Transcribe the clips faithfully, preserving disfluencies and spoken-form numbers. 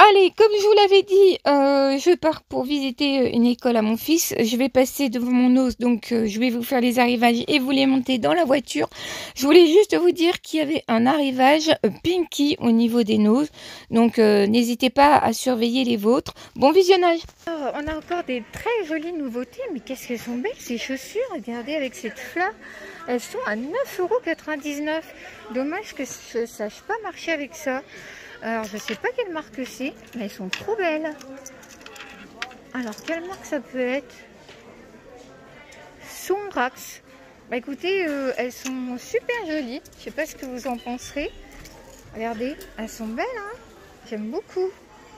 Allez, comme je vous l'avais dit, euh, je pars pour visiter une école à mon fils. Je vais passer devant mon os, donc euh, je vais vous faire les arrivages et vous les monter dans la voiture. Je voulais juste vous dire qu'il y avait un arrivage euh, Pinky au niveau des noses. Donc euh, n'hésitez pas à surveiller les vôtres. Bon visionnage. Alors, on a encore des très jolies nouveautés, mais qu'est-ce qu'elles sont belles ces chaussures. Regardez avec cette fleur. Elles sont à neuf euros quatre-vingt-dix-neuf. Dommage que je ne sache pas marcher avec ça. Alors, je sais pas quelle marque c'est, mais elles sont trop belles. Alors, quelle marque ça peut être? Sonrax. Bah écoutez, euh, elles sont super jolies. Je sais pas ce que vous en penserez. Regardez, elles sont belles, hein. J'aime beaucoup.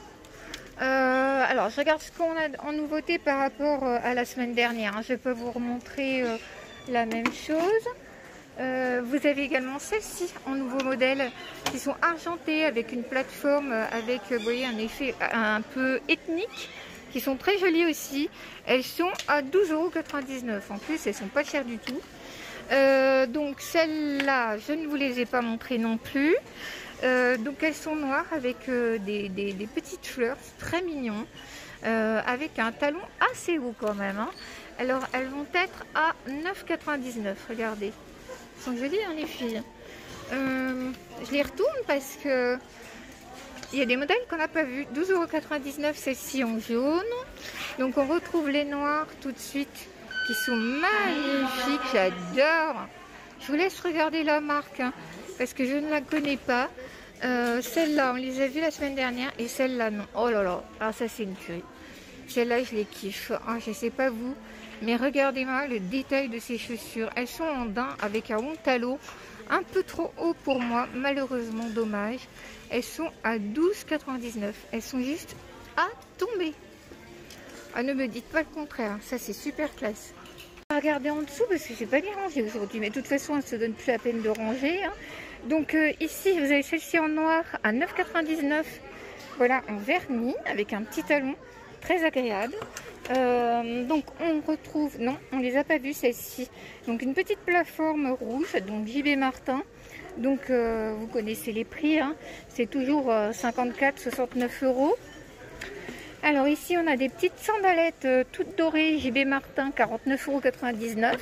Euh, alors, je regarde ce qu'on a en nouveauté par rapport à la semaine dernière. Hein. Je peux vous remontrer euh, la même chose. Euh, vous avez également celles-ci en nouveau modèle qui sont argentées avec une plateforme avec, vous voyez, un effet un peu ethnique, qui sont très jolies aussi. Elles sont à douze euros quatre-vingt-dix-neuf. En plus, elles sont pas chères du tout. Euh, donc celles-là, je ne vous les ai pas montrées non plus. Euh, donc elles sont noires avec euh, des, des, des petites fleurs, très mignon, euh, avec un talon assez haut quand même. Hein. Alors elles vont être à neuf euros quatre-vingt-dix-neuf. Regardez. Elles sont jolies, hein, les filles. Euh, je les retourne parce que il y a des modèles qu'on n'a pas vus. douze euros quatre-vingt-dix-neuf, celle-ci en jaune. Donc on retrouve les noirs tout de suite qui sont magnifiques. J'adore. Je vous laisse regarder la marque hein, parce que je ne la connais pas. Euh, celle-là, on les a vues la semaine dernière et celle-là, non. Oh là là, alors ça c'est une tuerie. Celle-là, je les kiffe. Oh, je ne sais pas vous. Mais regardez-moi le détail de ces chaussures. Elles sont en daim avec un long talon un peu trop haut pour moi. Malheureusement, dommage. Elles sont à douze euros quatre-vingt-dix-neuf. Elles sont juste à tomber. Ah, ne me dites pas le contraire. Ça, c'est super classe. Regardez en dessous parce que je n'ai pas les ranger aujourd'hui. Mais de toute façon, elles ne se donnent plus la peine de ranger. Hein. Donc euh, ici, vous avez celle-ci en noir à neuf euros quatre-vingt-dix-neuf. Voilà, en vernis avec un petit talon. Très agréable. Euh, donc on retrouve, non, on les a pas vues celles-ci. Donc une petite plateforme rouge, donc J B Martin. Donc euh, vous connaissez les prix, hein. C'est toujours euh, cinquante-quatre soixante-neuf euros. Alors ici on a des petites sandalettes euh, toutes dorées J B Martin, quarante-neuf euros quatre-vingt-dix-neuf.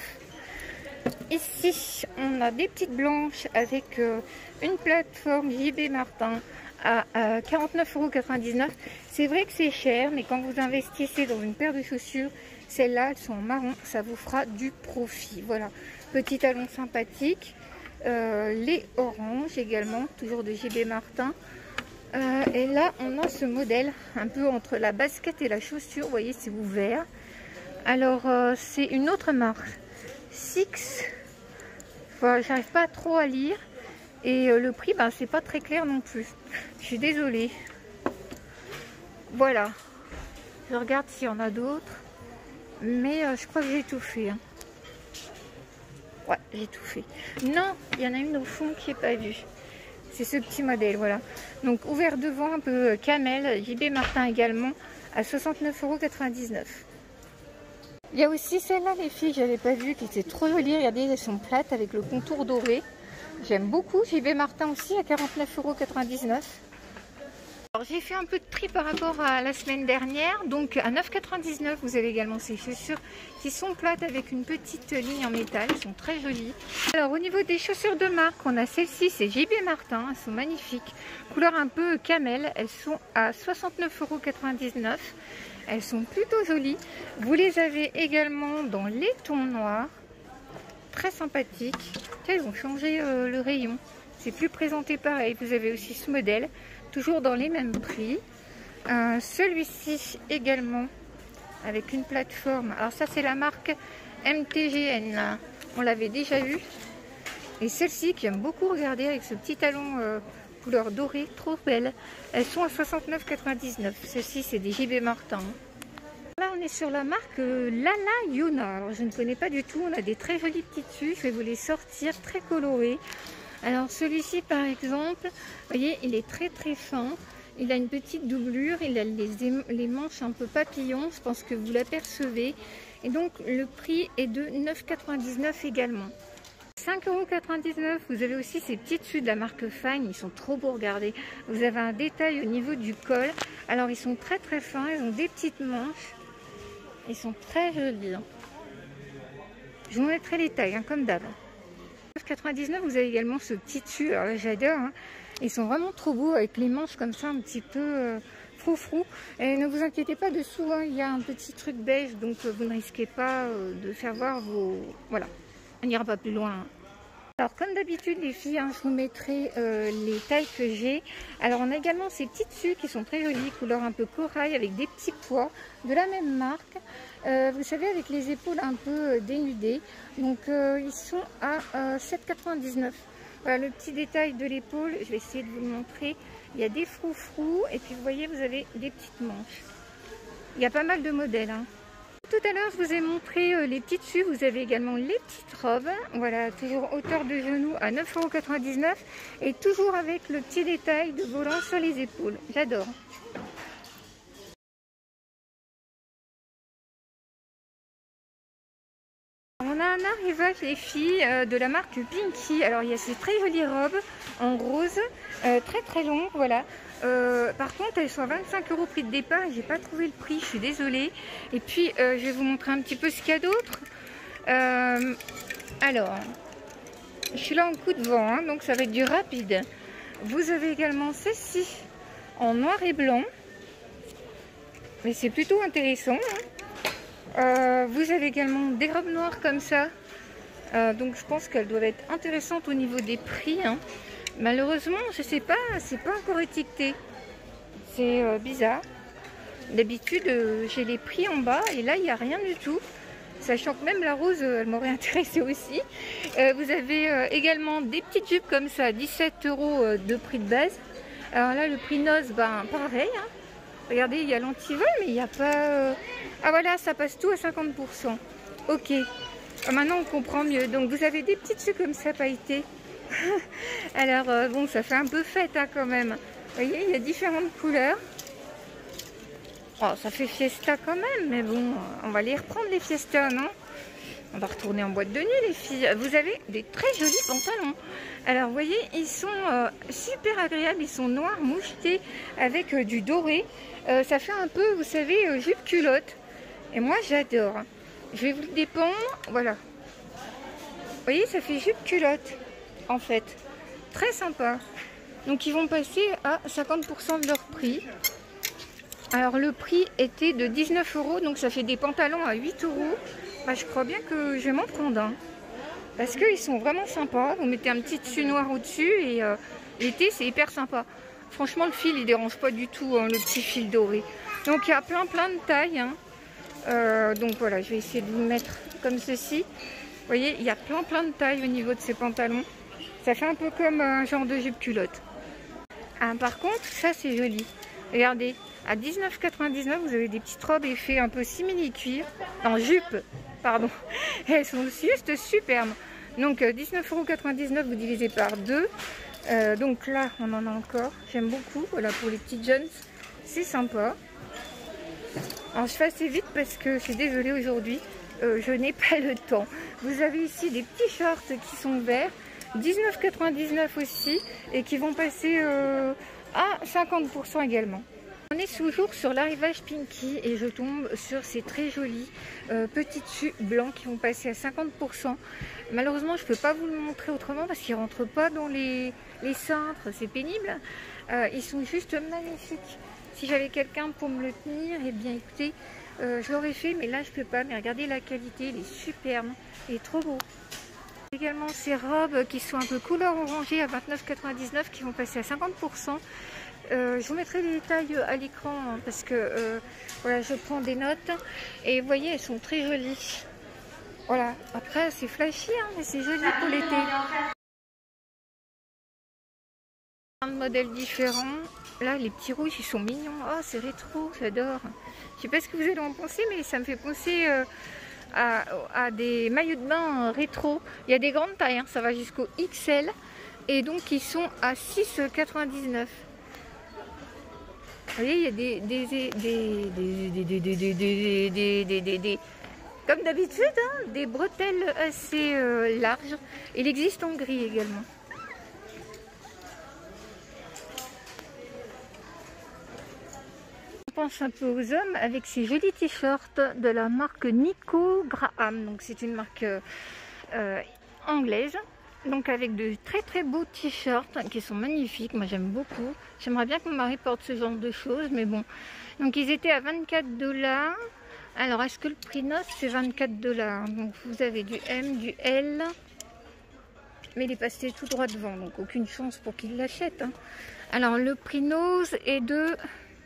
Ici on a des petites blanches avec euh, une plateforme J B Martin à euh, quarante-neuf euros quatre-vingt-dix-neuf. C'est vrai que c'est cher, mais quand vous investissez dans une paire de chaussures, celles-là, elles sont en marron, ça vous fera du profit. Voilà, petit talon sympathique. Euh, les oranges également, toujours de J B Martin. Euh, et là, on a ce modèle, un peu entre la basket et la chaussure. Vous voyez, c'est ouvert. Alors, euh, c'est une autre marque. Six. Enfin, j'arrive pas trop à lire. Et euh, le prix, ben, c'est pas très clair non plus. Je suis désolée. Voilà. Je regarde s'il y en a d'autres. Mais euh, je crois que j'ai tout fait. Hein. Ouais, j'ai tout fait. Non, il y en a une au fond qui n'est pas vue. C'est ce petit modèle, voilà. Donc ouvert devant, un peu camel, J B Martin également, à soixante-neuf euros quatre-vingt-dix-neuf. Il y a aussi celle-là, les filles, je n'avais pas vu, qui était trop jolie. Regardez, elles sont plates avec le contour doré. J'aime beaucoup. J B Martin aussi à quarante-neuf euros quatre-vingt-dix-neuf. J'ai fait un peu de tri par rapport à la semaine dernière. Donc à neuf euros quatre-vingt-dix-neuf, vous avez également ces chaussures qui sont plates avec une petite ligne en métal. Elles sont très jolies. Alors au niveau des chaussures de marque, on a celle-ci, c'est J B Martin. Elles sont magnifiques. Couleur un peu camel. Elles sont à soixante-neuf euros quatre-vingt-dix-neuf. Elles sont plutôt jolies. Vous les avez également dans les tons noirs. Très sympathiques. Tiens, ils ont changé euh, le rayon. C'est plus présenté pareil. Vous avez aussi ce modèle. Toujours dans les mêmes prix. Euh, Celui-ci également avec une plateforme. Alors ça c'est la marque M T G N. On l'avait déjà vu. Et celle-ci qui aime beaucoup regarder avec ce petit talon euh, couleur dorée, trop belle. Elles sont à soixante-neuf euros quatre-vingt-dix-neuf. Celle-ci c'est des J B Martin. Là on est sur la marque euh, Lala Yona. Alors je ne connais pas du tout. On a des très jolis petits dessus. Je vais vous les sortir, très colorés. Alors celui-ci par exemple, vous voyez, il est très très fin. Il a une petite doublure, il a les, les manches un peu papillons, je pense que vous l'apercevez. Et donc le prix est de neuf euros quatre-vingt-dix-neuf également. cinq euros quatre-vingt-dix-neuf. Vous avez aussi ces petits tissus de la marque Fine. Ils sont trop beaux, regardez. Vous avez un détail au niveau du col. Alors, ils sont très très fins. Ils ont des petites manches. Ils sont très jolis. Hein. Je vous mettrai les tailles, hein, comme d'hab. neuf euros quatre-vingt-dix-neuf, vous avez également ce petit tissu. Alors là, j'adore. Hein. Ils sont vraiment trop beaux avec les manches comme ça, un petit peu euh, froufrou. Et ne vous inquiétez pas dessous, hein, il y a un petit truc beige, donc euh, vous ne risquez pas euh, de faire voir vos... Voilà, on n'ira pas plus loin. Hein. Alors comme d'habitude les filles, hein, je vous mettrai euh, les tailles que j'ai. Alors on a également ces petits tissus qui sont très jolis, couleur un peu corail avec des petits pois de la même marque. Euh, vous savez, avec les épaules un peu dénudées. Donc euh, ils sont à euh, sept euros quatre-vingt-dix-neuf. Voilà le petit détail de l'épaule, je vais essayer de vous le montrer. Il y a des froufrous et puis vous voyez, vous avez des petites manches. Il y a pas mal de modèles. Hein. Tout à l'heure, je vous ai montré euh, les petits tissus. Vous avez également les petites robes. Voilà, toujours hauteur de genou à neuf euros quatre-vingt-dix-neuf. Et toujours avec le petit détail de volant sur les épaules. J'adore. On a un arrivage, les filles, euh, de la marque Pinky. Alors, il y a ces très jolies robes en rose, euh, très très longues, voilà. Euh, par contre, elles sont à vingt-cinq euros prix de départ. J'ai pas trouvé le prix, je suis désolée. Et puis, euh, je vais vous montrer un petit peu ce qu'il y a d'autre. Euh, alors, je suis là en coup de vent, hein, donc ça va être du rapide. Vous avez également ceci en noir et blanc. Mais c'est plutôt intéressant. Hein. Euh, vous avez également des robes noires comme ça. Euh, donc, je pense qu'elles doivent être intéressantes au niveau des prix. Hein. Malheureusement, je sais pas, c'est pas encore étiqueté. C'est euh, bizarre. D'habitude, euh, j'ai les prix en bas et là, il n'y a rien du tout. Sachant que même la rose, euh, elle m'aurait intéressée aussi. Euh, vous avez euh, également des petites jupes comme ça, dix-sept euros euh, de prix de base. Alors là, le prix noce, ben pareil. Hein. Regardez, il y a l'antivol, mais il n'y a pas... Euh... Ah voilà, ça passe tout à cinquante pour cent. Ok. Maintenant, on comprend mieux. Donc, vous avez des petites jupes comme ça, pailletées. Alors euh, bon, ça fait un peu fête hein, quand même. Vous voyez, il y a différentes couleurs. Oh, ça fait fiesta quand même, mais bon, on va les reprendre les fiestas, non? On va retourner en boîte de nuit les filles. Vous avez des très jolis pantalons. Alors vous voyez, ils sont euh, super agréables, ils sont noirs mouchetés avec euh, du doré. Euh, ça fait un peu, vous savez, euh, jupe culotte. Et moi j'adore. Je vais vous le dépendre, voilà. Vous voyez, ça fait jupe culotte. En fait, très sympa. Donc ils vont passer à cinquante pour cent de leur prix. Alors le prix était de dix-neuf euros, donc ça fait des pantalons à huit euros. Bah, je crois bien que je vais m'en prendre un. Parce qu'ils sont vraiment sympas. Vous mettez un petit tissu noir au-dessus et euh, l'été c'est hyper sympa. Franchement le fil il dérange pas du tout, hein, le petit fil doré. Donc il y a plein plein de tailles. Hein. Euh, donc voilà, je vais essayer de vous mettre comme ceci. Vous voyez, il y a plein plein de tailles au niveau de ces pantalons. Ça fait un peu comme un genre de jupe culotte. Ah, par contre, ça c'est joli. Regardez, à dix-neuf euros quatre-vingt-dix-neuf, vous avez des petites robes effets un peu simili-cuir. En jupe, pardon. Elles sont juste superbes. Donc dix-neuf euros quatre-vingt-dix-neuf, vous divisez par deux. Euh, donc là, on en a encore. J'aime beaucoup. Voilà, pour les petites jeunes, c'est sympa. Alors je fais assez vite parce que je suis désolée aujourd'hui. Euh, je n'ai pas le temps. Vous avez ici des petits shorts qui sont verts. dix-neuf euros quatre-vingt-dix-neuf aussi et qui vont passer euh, à cinquante pour cent également. On est toujours sur l'arrivage Pinky et je tombe sur ces très jolis euh, petits tissus blancs qui vont passer à cinquante pour cent. Malheureusement, je ne peux pas vous le montrer autrement parce qu'ils ne rentrent pas dans les, les cintres, c'est pénible. Euh, ils sont juste magnifiques. Si j'avais quelqu'un pour me le tenir, et eh bien écoutez, euh, je l'aurais fait, mais là je ne peux pas. Mais regardez la qualité, il est superbe, il est trop beau. Également ces robes qui sont un peu couleur orangée à vingt-neuf euros quatre-vingt-dix-neuf qui vont passer à cinquante pour cent. Euh, je vous mettrai les détails à l'écran hein, parce que euh, voilà, je prends des notes et vous voyez, elles sont très jolies. Voilà, après c'est flashy, hein, mais c'est joli pour l'été. Plein de modèles différents. Là, les petits rouges, ils sont mignons. Oh, c'est rétro, j'adore. Je sais pas ce que vous allez en penser, mais ça me fait penser euh, à, à des maillots de bain rétro. Il y a des grandes tailles, hein, ça va jusqu'au X L. Et donc, ils sont à six euros quatre-vingt-dix-neuf. Vous voyez, il y a des... des, des, des, des, des, des, des, des, des, des, des, des Comme d'habitude, hein, des bretelles assez euh, larges. Il existe en gris également. On pense un peu aux hommes avec ces jolis t-shirts de la marque Nico Graham. Donc c'est une marque euh, euh, anglaise. Donc avec de très très beaux t-shirts qui sont magnifiques. Moi j'aime beaucoup. J'aimerais bien que mon mari porte ce genre de choses, mais bon. Donc ils étaient à vingt-quatre dollars. Alors est-ce que le prix noce c'est vingt-quatre dollars? Donc vous avez du M, du L. Mais il est passé tout droit devant, donc aucune chance pour qu'il l'achète. Hein. Alors le prix nose est de...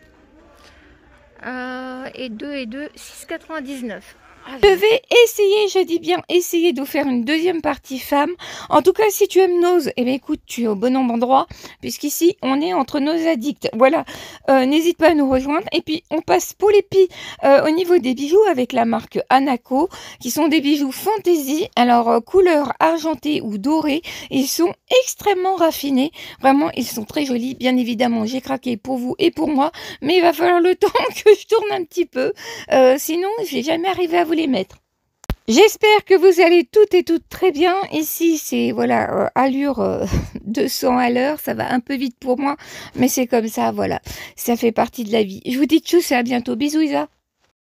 Euh, et deux et deux, six quatre-vingt-dix-neuf. Ah, je vais essayer, je dis bien essayer de faire une deuxième partie femme. En tout cas, si tu aimes Nose, eh bien écoute, tu es au bon endroit, puisqu'ici, on est entre nos addicts. Voilà, euh, n'hésite pas à nous rejoindre. Et puis, on passe pour les pis euh, au niveau des bijoux avec la marque Anaco, qui sont des bijoux fantasy. Alors, euh, couleur argentée ou dorée, ils sont extrêmement raffinés. Vraiment, ils sont très jolis. Bien évidemment, j'ai craqué pour vous et pour moi, mais il va falloir le temps que je tourne un petit peu. Euh, sinon, je vais jamais arriver à vous les mettre. J'espère que vous allez toutes et toutes très bien. Ici, c'est voilà euh, allure euh, deux cents à l'heure. Ça va un peu vite pour moi, mais c'est comme ça, voilà. Ça fait partie de la vie. Je vous dis tchuss et à bientôt. Bisous Isa.